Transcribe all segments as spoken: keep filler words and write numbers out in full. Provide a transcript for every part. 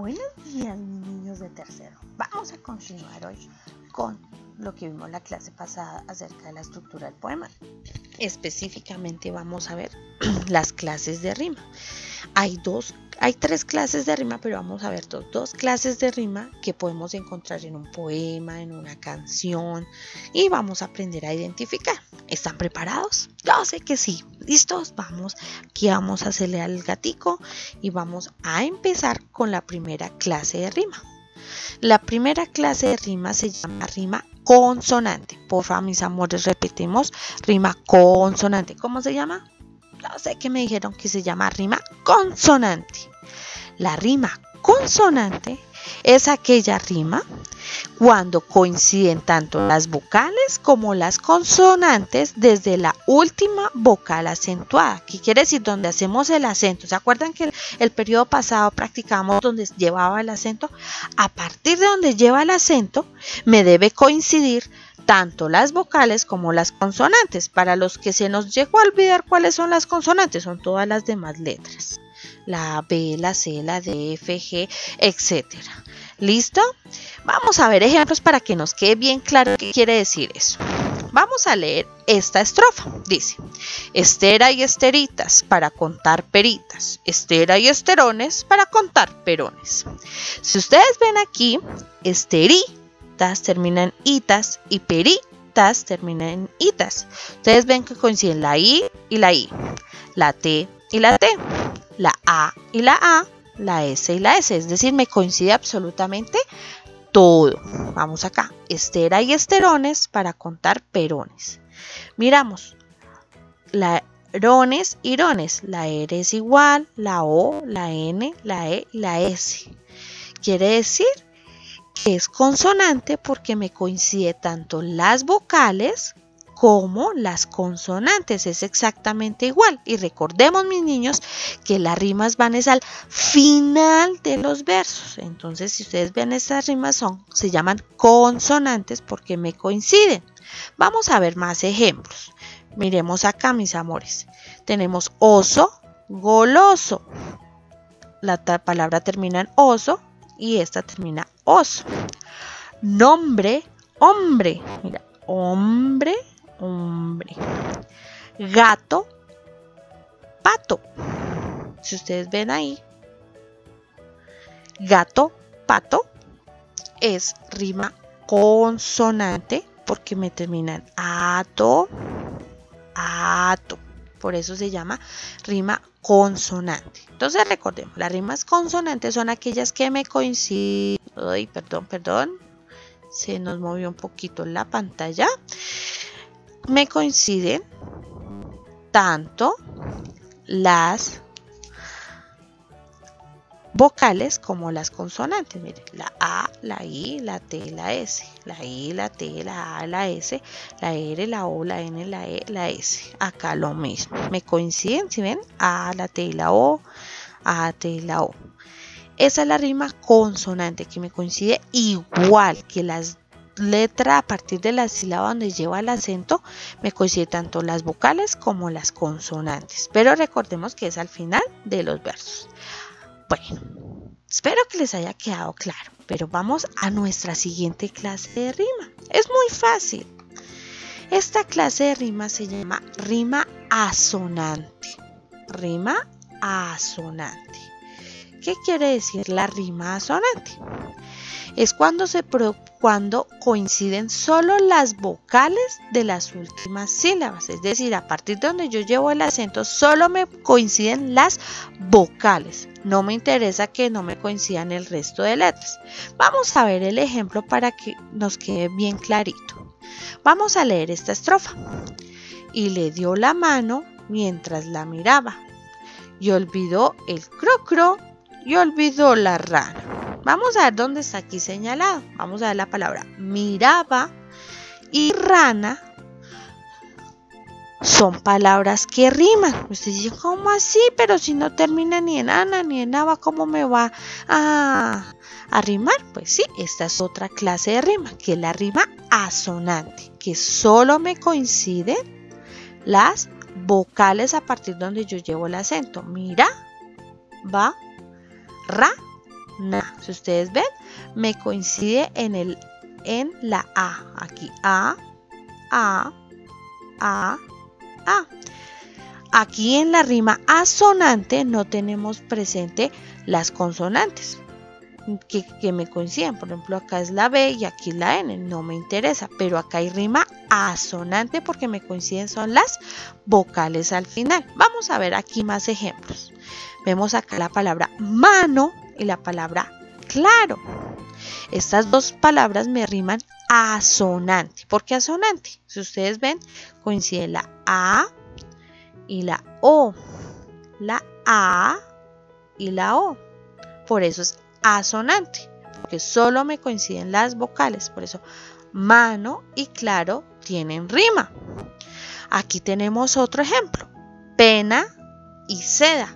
Buenos días, mis niños de tercero. Vamos a continuar hoy con lo que vimos la clase pasada acerca de la estructura del poema. Específicamente vamos a ver las clases de rima. Hay dos, hay tres clases de rima, pero vamos a ver dos, dos clases de rima que podemos encontrar en un poema, en una canción, y vamos a aprender a identificar. ¿Están preparados? Yo sé que sí. ¿Listos? Vamos, aquí vamos a hacerle al gatico y vamos a empezar con la primera clase de rima. La primera clase de rima se llama rima consonante. Por favor, mis amores, repetimos, rima consonante. ¿Cómo se llama? Yo sé que me dijeron que se llama rima consonante. La rima consonante es aquella rima cuando coinciden tanto las vocales como las consonantes desde la última vocal acentuada. ¿Qué quiere decir? Donde hacemos el acento. ¿Se acuerdan que el, el periodo pasado practicamos donde llevaba el acento? A partir de donde lleva el acento me debe coincidir tanto las vocales como las consonantes. Para los que se nos llegó a olvidar cuáles son las consonantes, son todas las demás letras. La B, la C, la D, F, G, etcétera. ¿Listo? Vamos a ver ejemplos para que nos quede bien claro qué quiere decir eso. Vamos a leer esta estrofa. Dice: estera y esteritas para contar peritas, estera y esterones para contar perones. Si ustedes ven aquí, esteritas termina en itas y peritas termina en itas. Ustedes ven que coinciden la I y la I, la T y la T, la A y la A, la S y la S, es decir, me coincide absolutamente todo. Vamos acá, estera y esterones para contar perones. Miramos, la rones y rones, la R es igual, la O, la N, la E, la S. Quiere decir que es consonante porque me coincide tanto las vocales como las consonantes, es exactamente igual. Y recordemos, mis niños, que las rimas van es al final de los versos. Entonces, si ustedes ven, estas rimas son, se llaman consonantes porque me coinciden. Vamos a ver más ejemplos. Miremos acá, mis amores. Tenemos oso, goloso. La palabra termina en oso y esta termina oso. Nombre, hombre. Mira, hombre, hombre. Gato, pato. Si ustedes ven ahí, gato, pato es rima consonante porque me termina en ato, ato. Por eso se llama rima consonante. Entonces recordemos, las rimas consonantes son aquellas que me coinciden. Ay, perdón, perdón. Se nos movió un poquito la pantalla. Me coinciden tanto las vocales como las consonantes. Miren, la A, la I, la T, la S. La I, la T, la A, la S, la R, la O, la N, la E, la S. Acá lo mismo. Me coinciden, si ven, A, la T y la O, A, T y la O. Esa es la rima consonante que me coincide igual que las letras a partir de la sílaba donde lleva el acento, me coincide tanto las vocales como las consonantes. Pero recordemos que es al final de los versos. Bueno, espero que les haya quedado claro, pero vamos a nuestra siguiente clase de rima. Es muy fácil. Esta clase de rima se llama rima asonante. Rima asonante. ¿Qué quiere decir la rima asonante? Es cuando, se pro, cuando coinciden solo las vocales de las últimas sílabas. Es decir, a partir de donde yo llevo el acento, solo me coinciden las vocales. No me interesa que no me coincidan el resto de letras. Vamos a ver el ejemplo para que nos quede bien clarito. Vamos a leer esta estrofa. Y le dio la mano mientras la miraba. Y olvidó el crocro y olvidó la rana. Vamos a ver dónde está aquí señalado. Vamos a ver la palabra miraba y rana. Son palabras que riman. Ustedes dicen, ¿cómo así? Pero si no termina ni en ana ni en aba, ¿cómo me va a, a rimar? Pues sí, esta es otra clase de rima, que es la rima asonante, que solo me coinciden las vocales a partir de donde yo llevo el acento. Mira, va, ra, na. Si ustedes ven, me coincide en, el, en la A. Aquí A, A, A, A. Aquí en la rima asonante no tenemos presente las consonantes que, que me coinciden. Por ejemplo, acá es la B y aquí la N. No me interesa, pero acá hay rima asonante porque me coinciden son las vocales al final. Vamos a ver aquí más ejemplos. Vemos acá la palabra mano y la palabra claro. Estas dos palabras me riman asonante. ¿Por qué asonante? Si ustedes ven, coincide la A y la O. La A y la O. Por eso es asonante, porque solo me coinciden las vocales. Por eso mano y claro tienen rima. Aquí tenemos otro ejemplo. Pena y seda.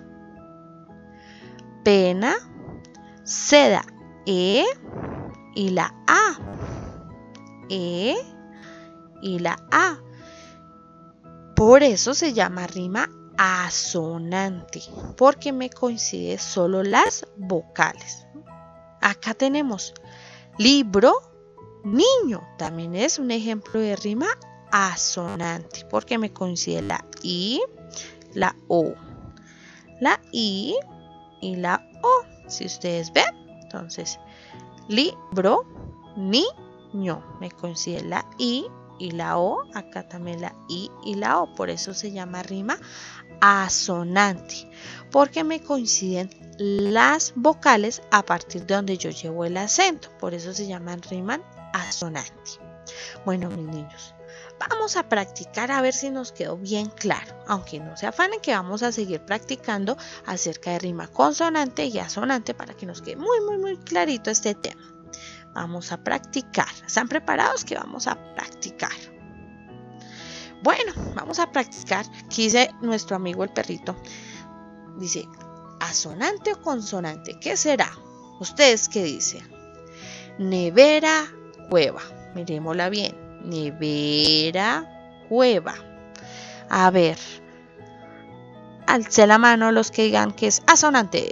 Pena, seda, E y la A. E y la A. Por eso se llama rima asonante, porque me coincide solo las vocales. Acá tenemos libro, niño. También es un ejemplo de rima asonante, porque me coincide la I, la O, la I y la O. Si ustedes ven, entonces, libro, niño. Me coincide la I y la O. Acá también la I y la O. Por eso se llama rima asonante, porque me coinciden las vocales a partir de donde yo llevo el acento. Por eso se llaman riman asonante. Bueno, mis niños, vamos a practicar a ver si nos quedó bien claro. Aunque no se afanen que vamos a seguir practicando acerca de rima consonante y asonante para que nos quede muy, muy, muy clarito este tema. Vamos a practicar. ¿Están preparados? Que vamos a practicar. Bueno, vamos a practicar. Aquí dice nuestro amigo el perrito. Dice, ¿asonante o consonante? ¿Qué será? ¿Ustedes qué dicen? Nevera, cueva. Miremosla bien. Nevera, cueva. A ver. Alce la mano los que digan que es asonante.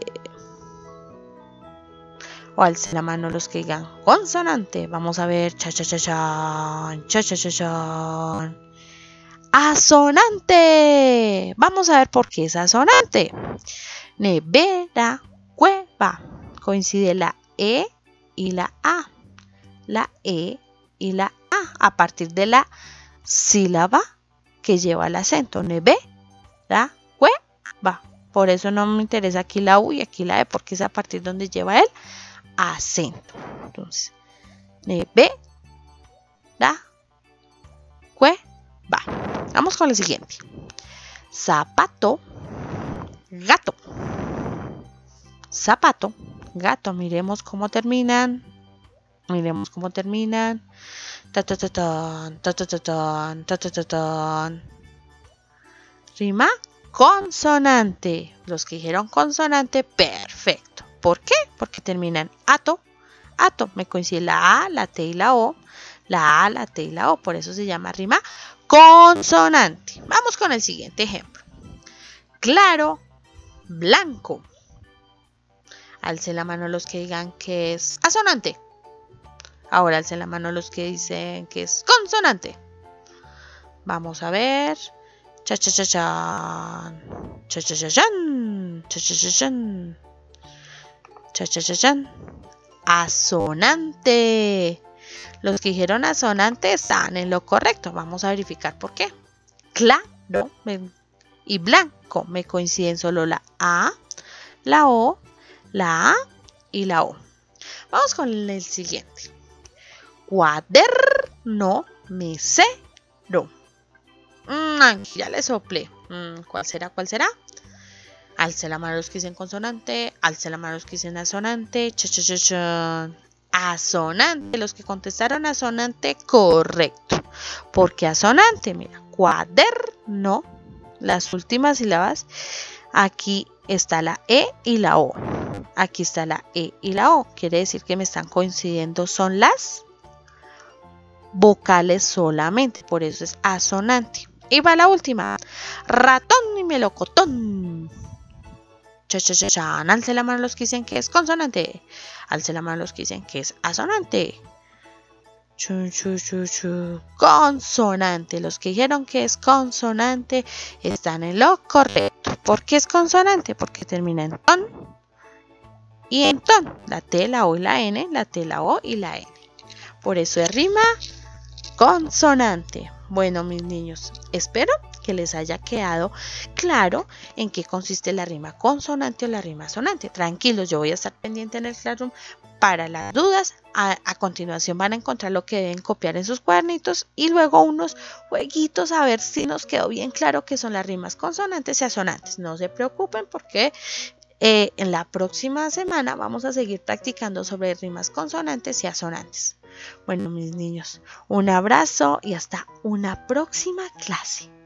O alce la mano los que digan consonante. Vamos a ver. Cha, cha, cha, cha. Cha, cha, cha, cha. Asonante. Vamos a ver por qué es asonante. Nevera, cueva. Coincide la E y la A. La E y la A. A partir de la sílaba que lleva el acento. Nevera, cueva. Por eso no me interesa aquí la U y aquí la E, porque es a partir de donde lleva el acento. Entonces, nevera, cueva. Vamos con el siguiente. Zapato, gato. Zapato, gato. Miremos cómo terminan. Miremos cómo terminan. Ta ta ta tan, ta ta ta tan, ta ta ta tan. Rima consonante. Los que dijeron consonante, perfecto. ¿Por qué? Porque terminan ato, ato. Me coincide la A, la T y la O. La A, la T y la O. Por eso se llama rima consonante. Vamos con el siguiente ejemplo. Claro, blanco. Alce la mano los que digan que es asonante. Ahora alce la mano los que dicen que es consonante. Vamos a ver. Cha cha cha chan. Cha cha cha chan. Cha cha cha chan. Cha cha cha chan. Asonante. Los que dijeron asonante están en lo correcto. Vamos a verificar por qué. Claro y blanco me coinciden solo la A, la O, la A y la O. Vamos con el siguiente. Cuaderno mesero. Mm, ya le soplé. Mm, ¿Cuál será? ¿Cuál será? Alce la mano los que dicen consonante. Alce la mano los que dicen asonante. Cha, cha, cha, cha. Asonante. Los que contestaron asonante, correcto. ¿Por qué asonante? Mira, cuaderno. Las últimas sílabas. Aquí está la E y la O. Aquí está la E y la O. Quiere decir que me están coincidiendo. Son las vocales solamente. Por eso es asonante. Y va la última. Ratón y melocotón. Cha, cha, cha, chan. Alce la mano los que dicen que es consonante. Alce la mano los que dicen que es asonante. Chu, chu, chu, chu. Consonante. Los que dijeron que es consonante están en lo correcto. ¿Por qué es consonante? Porque termina en ton y en ton. La T, la O y la N, la T, la O y la N. Por eso es rima consonante. Bueno, mis niños, espero que les haya quedado claro en qué consiste la rima consonante o la rima sonante. Tranquilos, yo voy a estar pendiente en el Classroom para las dudas. A, a continuación van a encontrar lo que deben copiar en sus cuadernitos y luego unos jueguitos a ver si nos quedó bien claro qué son las rimas consonantes y asonantes. No se preocupen porque eh, en la próxima semana vamos a seguir practicando sobre rimas consonantes y asonantes. Bueno, mis niños, un abrazo y hasta una próxima clase.